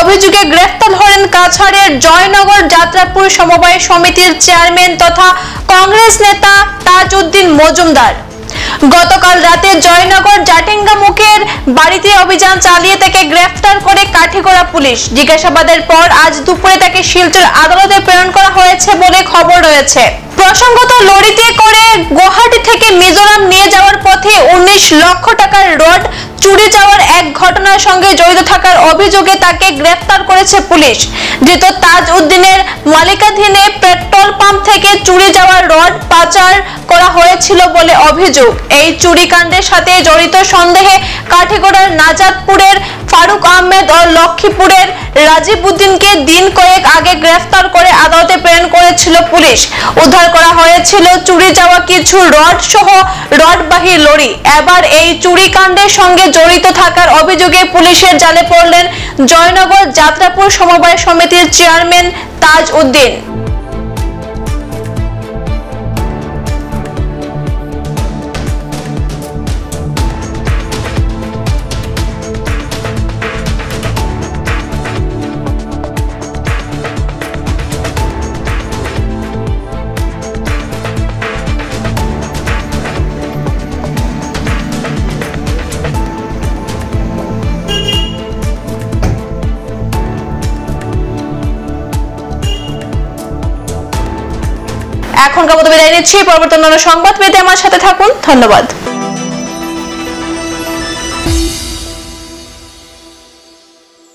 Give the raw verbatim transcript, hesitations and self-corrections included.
অভিযোগে গ্রেফতার হলেন কাছাড়ের জয়নগর যাত্রাপুর সমবায় সমিতির চেয়ারম্যান তথা কংগ্রেস নেতা তাজউদ্দিন মজুমদার। গতকাল রাতে জয়নগর জাটেঙ্গা মুখের বাড়িতে অভিযান চালিয়ে তাকে গ্রেফতার করে কাঠিগড়া পুলিশ। জিজ্ঞাসাবাদের পর আজ দুপুরে তাকে শিলচর আদালতে প্রেরণ করা হয়েছে বলে খবর রয়েছে। প্রসঙ্গত, লরিতে করে গুয়াহাটি থেকে মিজোরাম নিয়ে যাওয়ার পথে উনিশ লক্ষ টাকার রড চুরি যাওয়ার এক ঘটনার সঙ্গে জড়িত থাকার অভিযোগে তাকে গ্রেফতার করেছে পুলিশ। ধৃত তাজউদ্দিনের মালিকাধীনে পেট্রোল পাম্প থেকে চুরি যাওয়ার রড পাচার করা হয়েছিল বলে অভিযোগ। এই চুরিকাণ্ডের সাথে জড়িত সন্দেহে কাঠিগড়ার নাজাদপুরের ফারুক আহমেদ ও লক্ষ্মীপুরের রাজীব উদ্দিনকে দিন কয়েক আগে গ্রেফতার করে আদালতে প্রেরণ করেছিল পুলিশ। উদ্ধার করা হয়েছিল চুরি যাওয়া কিছু রড সহ রডবাহী লরি। এবার এই চুরিকাণ্ডের সঙ্গে জড়িত থাকার অভিযোগে পুলিশের জালে পড়লেন জয়নগর যাত্রাপুর সমবায় সমিতির চেয়ারম্যান তাজউদ্দিন। এখনকার মতো বিদায় নিচ্ছি। পরবর্তী অন্যান্য সংবাদ পেতে আমার সাথে থাকুন। ধন্যবাদ।